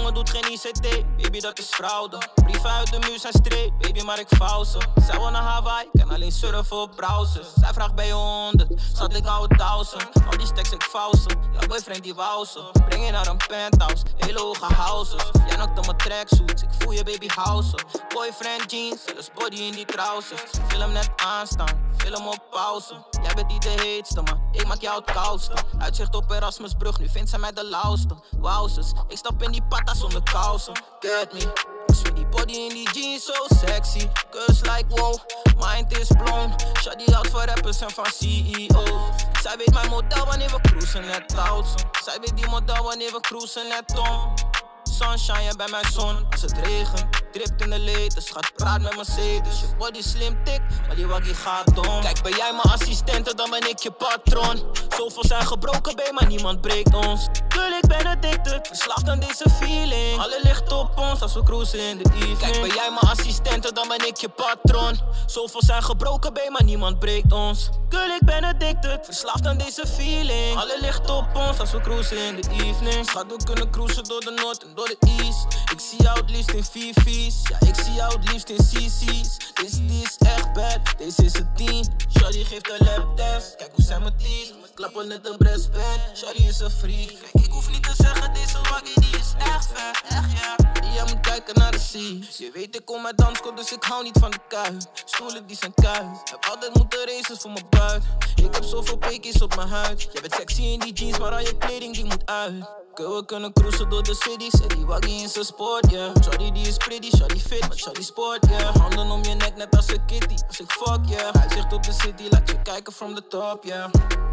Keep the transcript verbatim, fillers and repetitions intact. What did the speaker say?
jongen doet geen I C T, baby dat is fraude. Brieven uit de muur zijn streep, baby maar ik vouw ze. Zij wil naar Hawaii, kan alleen surfen op browsers. Zij vraagt bij je honderd, schat ik hou het duizend. Al die stacks ik vouw ze, jouw boyfriend die wou ze. Breng je naar een penthouse, hele hoge houses. Jij nakt op mijn tracksuits, ik voel je baby house. Boyfriend jeans, zelfs body in die trousers. Film net aanstaan, film op pauze. Jij bent niet de heetste, maar ik maak jou het koudste. Uitzicht op Erasmusbrug, nu vindt zij mij de lauwste. Wowzers, ik stap in die patta zonder kousen. Get me, ik zweer die body in die jeans zo sexy. Kus like wow, mind is blown. Shawty houdt voor rappers en van C E O's. Zij weet mijn model wanneer we cruisen net thousand. Zij weet die model wanneer we cruisen net ton. Sunshine bij mijn zon, als het regent. Dript in de leden, schat praat met Mercedes. Je body slim tik, maar die waggie gaat dom. Kijk, ben jij mijn assistente, dan ben ik je patron. Zoveel zijn gebroken, bij maar niemand breekt ons. Girl, ik ben addicted, verslaafd aan deze feeling. Alle ligt op ons als we cruisen in de evening. Kijk, ben jij mijn assistente, dan ben ik je patron. Zoveel zijn gebroken, bij maar niemand breekt ons. Girl, ik ben addicted, verslaafd aan deze feeling. Alle ligt op ons als we cruisen in de evening. Schat, we kunnen cruisen door de Noord en door de East. Ik zie jou het liefst in V V's. Ja, ik zie jou het liefst in C C's. Deze die is echt bad, deze is het tien. Shawty geeft de lapdance, kijk hoe zij me teest. Klappen net een breastband, Shawty is een freak. Kijk, ik hoef niet te zeggen, deze waggie die is echt vet, echt ja. Jij moet kijken naar de C's. Je weet ik kom uit Damsko, dus ik hou niet van de kuit. Stoelen die zijn kuit, heb altijd moeten racen voor mijn buik. Ik heb zoveel pekies op mijn huid. Jij bent sexy in die jeans, maar al je kleding die moet uit. We kunnen cruisen door de city, zet die waggie in zijn sport, yeah. Shawty die is pretty, shawty fit, maar shawty sport, yeah. Handen om je nek net als een kitty, als ik fuck, yeah. Uitzicht op de city, laat je kijken from the top, yeah.